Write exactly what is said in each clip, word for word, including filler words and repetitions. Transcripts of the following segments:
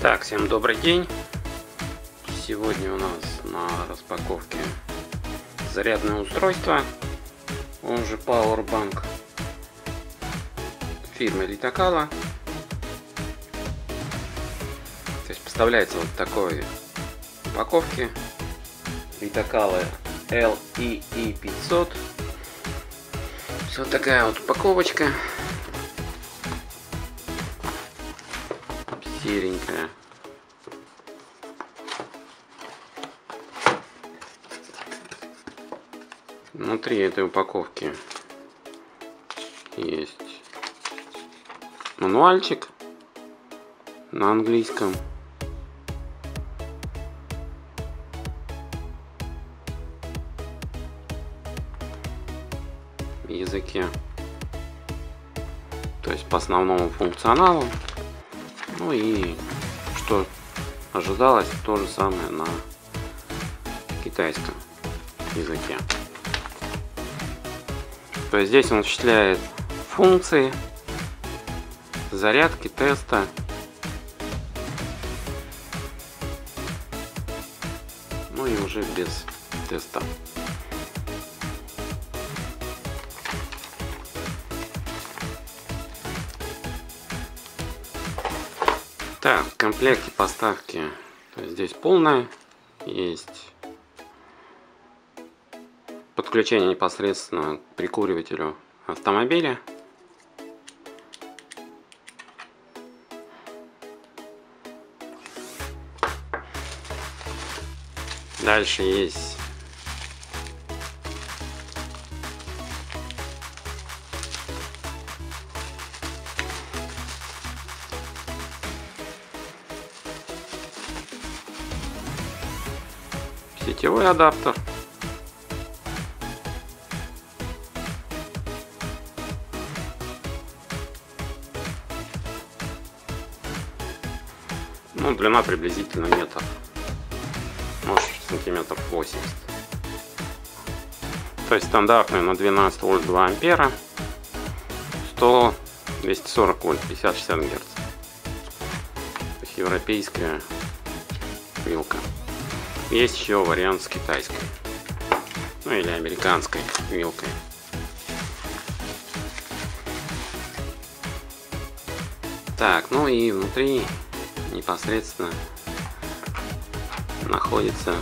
Так, всем добрый день. Сегодня у нас на распаковке зарядное устройство, он же Powerbank фирмы Litokala. То есть поставляется вот в такой упаковке Litokala эл и и пятьсот. Вот такая вот упаковочка. Серенькая. Внутри этой упаковки есть мануальчик на английском. Языке. То есть по основному функционалу. Ну и что ожидалось, то же самое на китайском языке. То есть здесь он осуществляет функции зарядки, теста. Ну и уже без теста. Так, в комплекте поставки, то есть здесь полная, есть подключение непосредственно к прикуривателю автомобиля. Дальше есть сетевой адаптер. Ну, длина приблизительно метр, может сантиметров восемьдесят. То есть стандартная на двенадцать вольт два ампера, сто двести сорок вольт пятьдесят шестьдесят герц. То есть европейская вилка. Есть еще вариант с китайской, ну или американской вилкой. Так, ну и внутри непосредственно находится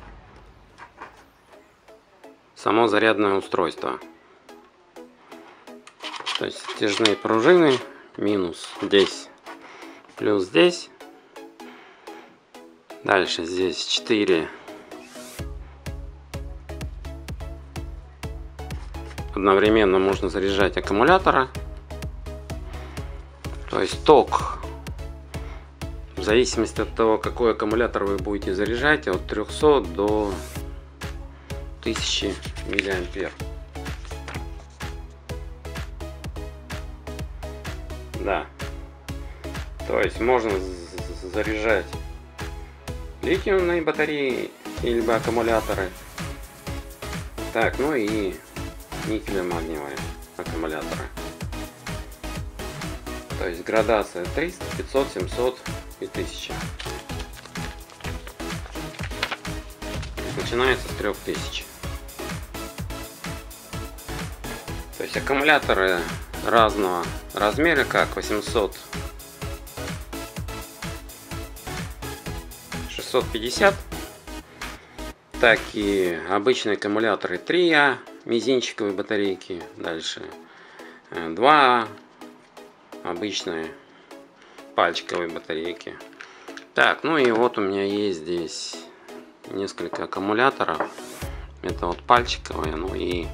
само зарядное устройство. То есть стяжные пружины, минус здесь, плюс здесь. Дальше здесь четыре одновременно можно заряжать аккумулятора. То есть ток, в зависимости от того, какой аккумулятор вы будете заряжать, от трёхсот до тысячи миллиампер. Да. То есть можно заряжать литиумные батареи или аккумуляторы. Так, ну и никель-магниевые аккумуляторы. То есть градация триста, пятьсот, семьсот и тысяча. Начинается с трёх тысяч. То есть аккумуляторы разного размера, как восемьсот, шестьсот пятьдесят, так и обычные аккумуляторы три А, мизинчиковые батарейки, дальше два А, обычные пальчиковые батарейки. Так, ну и вот у меня есть здесь несколько аккумуляторов. Это вот пальчиковые, ну и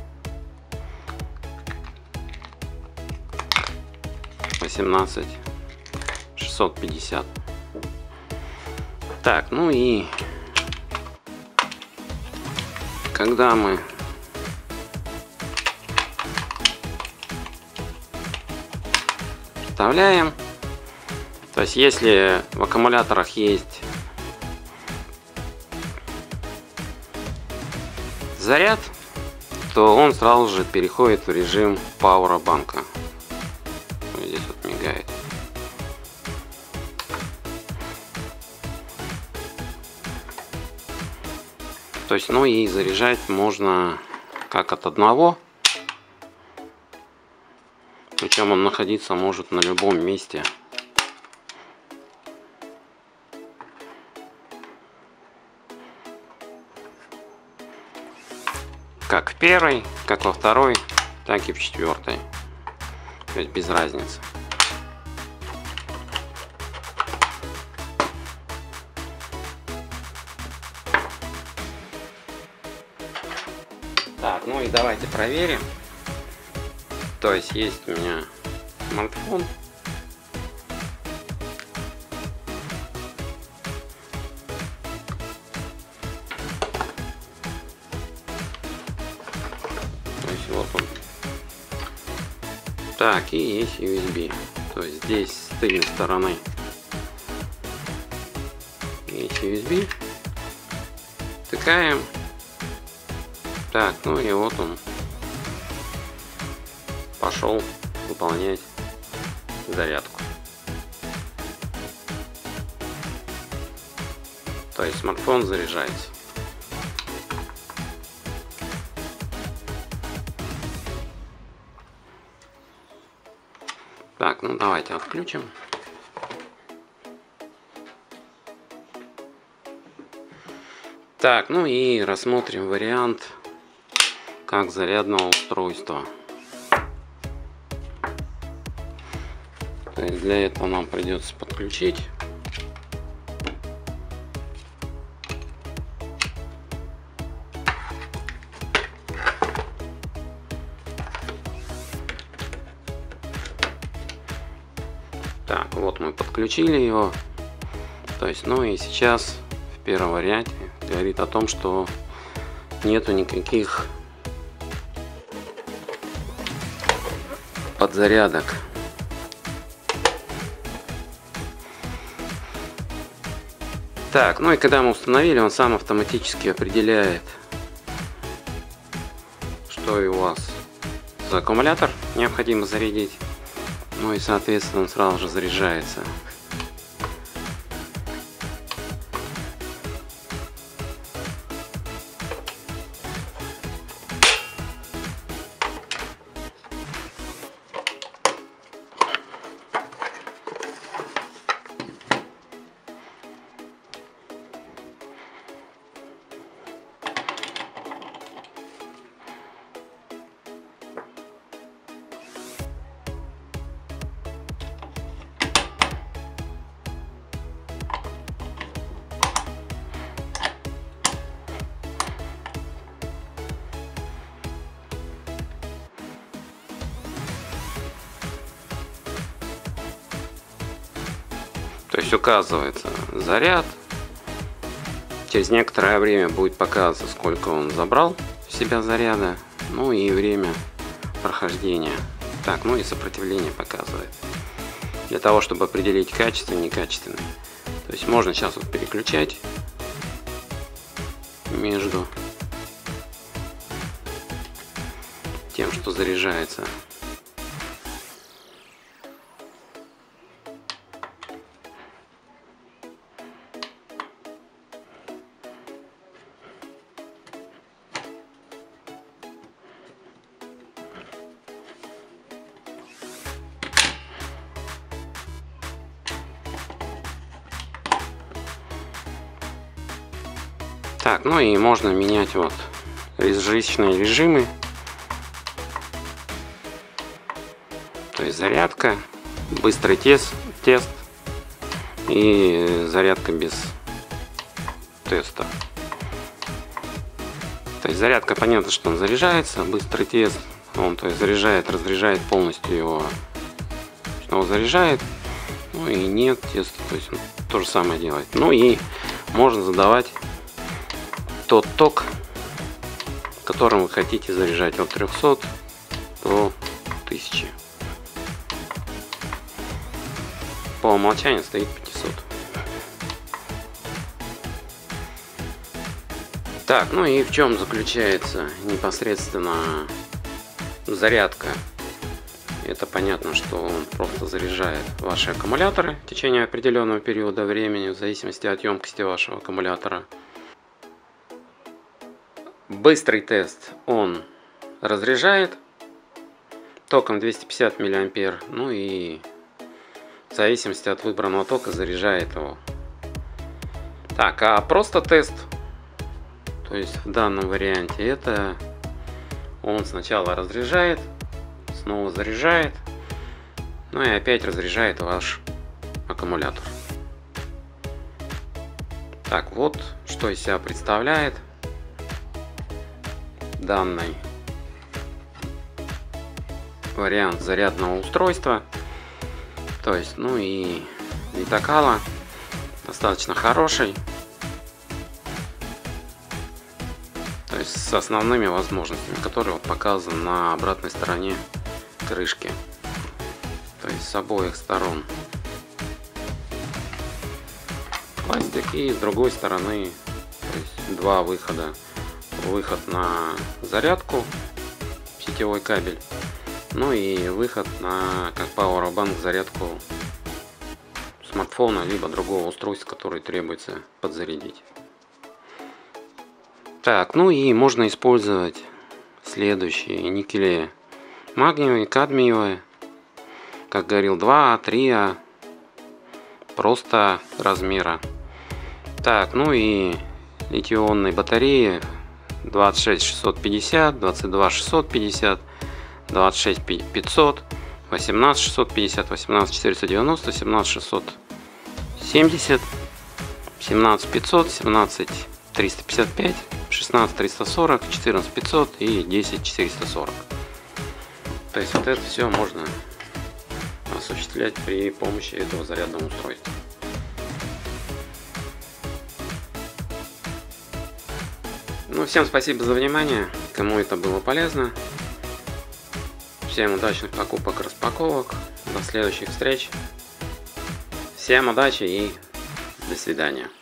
восемнадцать шестьсот пятьдесят. Так, ну и когда мы вставляем, то есть если в аккумуляторах есть заряд, то он сразу же переходит в режим пауэрбанка. Здесь вот мигает. То есть, ну и заряжать можно как от одного. Причем он находиться может на любом месте. Как в первой, как во второй, так и в четвертой. То есть без разницы. Так, ну и давайте проверим. То есть есть у меня смартфон. То есть вот он. Так, и есть ю эс би. То есть здесь с тыльной стороны есть ю эс би. Втыкаем. Так, ну и вот он пошел выполнять зарядку. То есть смартфон заряжается. Так, ну давайте отключим. Так, ну и рассмотрим вариант как зарядного устройства. То есть для этого нам придется подключить так, вот мы подключили его. То есть, ну и сейчас в первом варианте говорит о том, что нету никаких подзарядок. Так, ну и когда мы установили, он сам автоматически определяет, что и у вас за аккумулятор необходимо зарядить. Ну и соответственно он сразу же заряжается. То есть указывается заряд. Через некоторое время будет показываться, сколько он забрал в себя заряда. Ну и время прохождения. Так, ну и сопротивление показывает. Для того, чтобы определить качественный и некачественный. То есть можно сейчас вот переключать между тем, что заряжается. Так, ну и можно менять вот различные режимы. То есть зарядка, быстрый тест, тест и зарядка без теста. То есть зарядка, понятно, что он заряжается, быстрый тест, он то есть заряжает, разряжает полностью его, снова заряжает, ну и нет теста, то есть он то же самое делает. Ну и можно задавать тот ток, которым вы хотите заряжать, от трёхсот до тысячи. По умолчанию стоит пятьсот. Так, ну и в чем заключается непосредственно зарядка? Это понятно, что он просто заряжает ваши аккумуляторы в течение определенного периода времени, в зависимости от емкости вашего аккумулятора. быстрый тест, он разряжает током двести пятьдесят миллиампер, ну и в зависимости от выбранного тока заряжает его. Так, а просто тест, то есть в данном варианте, это он сначала разряжает, снова заряжает, ну и опять разряжает ваш аккумулятор. Так, вот что из себя представляет данный вариант зарядного устройства. То есть, ну и витакала достаточно хороший, то есть с основными возможностями, которые показаны на обратной стороне крышки, то есть с обоих сторон пластик, и с другой стороны, то есть два выхода: выход на зарядку, сетевой кабель, ну и выход на как Powerbank, зарядку смартфона либо другого устройства, который требуется подзарядить. Так, ну и можно использовать следующие никели: магниевые, кадмиевые, как говорил, два А, три А, просто размера. Так, ну и литий-ионные батареи двадцать шесть шестьсот пятьдесят, двадцать два шестьсот пятьдесят, двадцать шесть пятьсот, восемнадцать шестьсот пятьдесят, восемнадцать четыреста девяносто, семнадцать шестьсот семьдесят, семнадцать пятьсот, семнадцать триста пятьдесят пять, шестнадцать триста сорок, четырнадцать пятьсот и десять четыреста сорок. То есть вот это все можно осуществлять при помощи этого зарядного устройства. Ну, всем спасибо за внимание, кому это было полезно. Всем удачных покупок, распаковок, до следующих встреч. Всем удачи и до свидания.